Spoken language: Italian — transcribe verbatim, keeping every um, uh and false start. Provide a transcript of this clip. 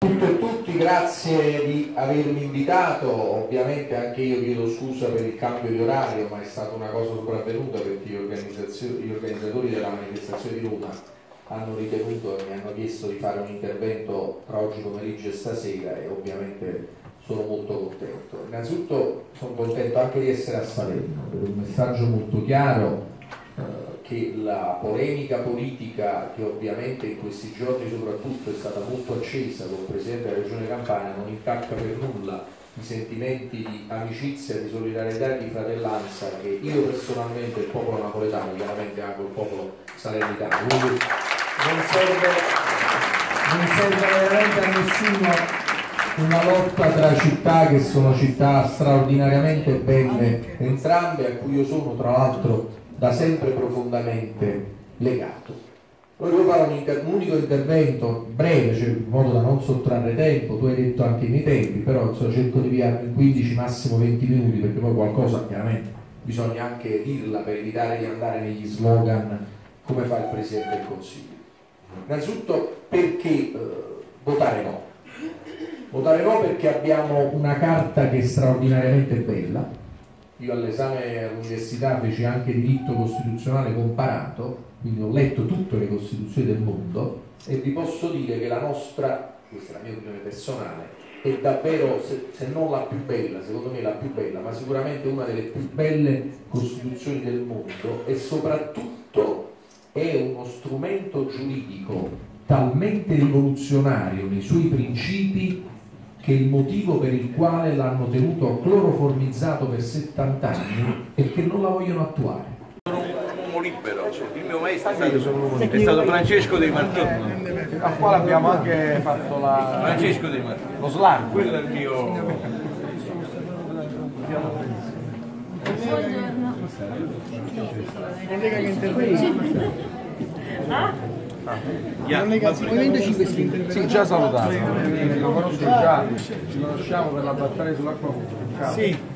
Tutte e tutti, grazie di avermi invitato. Ovviamente anche io chiedo scusa per il cambio di orario, ma è stata una cosa sopravvenuta perché gli, gli organizzatori della manifestazione di Roma hanno ritenuto e mi hanno chiesto di fare un intervento tra oggi pomeriggio e stasera, e ovviamente sono molto contento. Innanzitutto sono contento anche di essere a Salerno per un messaggio molto chiaro, eh, che la polemica politica, che ovviamente in questi giorni soprattutto è stata molto accesa con il Presidente della Regione Campania, non intacca per nulla i sentimenti di amicizia, di solidarietà e di fratellanza che io personalmente, il popolo napoletano, chiaramente anche il popolo salernitano, quindi non serve, non serve veramente a nessuno una lotta tra città che sono città straordinariamente belle entrambe, a cui io sono tra l'altro da sempre profondamente legato. Volevo fare un, inter un unico intervento breve, cioè in modo da non sottrarre tempo. Tu hai detto anche i miei tempi, però so, cerco di pigliarmi in quindici, massimo venti minuti, perché poi qualcosa chiaramente bisogna anche dirla per evitare di andare negli slogan come fa il Presidente del Consiglio. Innanzitutto, perché eh, votare no? Votare no perché abbiamo una carta che è straordinariamente bella. Io all'esame all'università feci anche diritto costituzionale comparato, quindi ho letto tutte le costituzioni del mondo e vi posso dire che la nostra, questa è la mia opinione personale, è davvero, se, se non la più bella, secondo me la più bella, ma sicuramente una delle più belle costituzioni del mondo, e soprattutto è uno strumento giuridico talmente rivoluzionario nei suoi principi che il motivo per il quale l'hanno tenuto cloroformizzato per settanta anni è che non la vogliono attuare. Sono un uomo libero, il mio maestro è stato, è stato Francesco De Martini, al quale abbiamo anche fatto la... Francesco De Martini, lo slargo. Quello è il mio... Collega che interviene. Ah? Yeah. Movimento cinque Stelle. Sì, già salutato, lo conosco già, ci conosciamo per la battaglia sull'acqua pubblica. Sì.